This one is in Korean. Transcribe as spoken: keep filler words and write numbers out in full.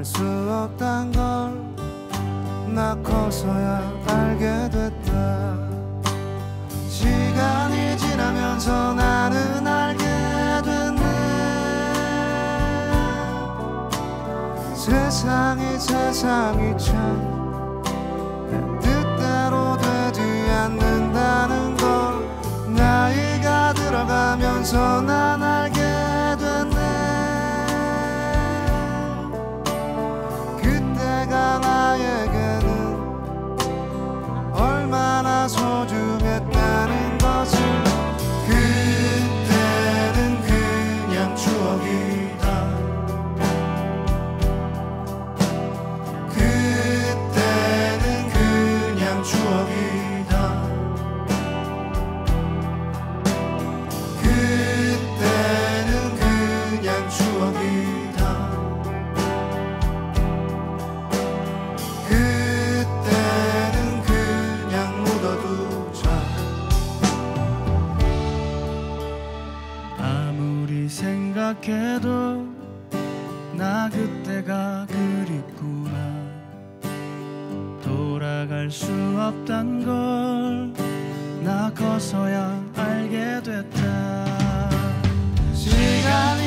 수 없단 걸 나 커서야 알게 됐다. 시간이 지나면서 나는 알게 됐네. 세상이 세상이 참 내 뜻대로 되지 않는다는 걸 나이가 들어가면서 난 알게 됐네. 그때가 나에게는 얼마나 소중했다는 것을. 그때는 그냥 추억이다. 그때는 그냥 추억이다. 그때는 그냥 추억이다. 그때는 그냥 묻어두자. 아무리 생각해도 나 그때가 그립구나. 돌아갈 수 없단 걸 나 커서야 알게 됐다. 시간이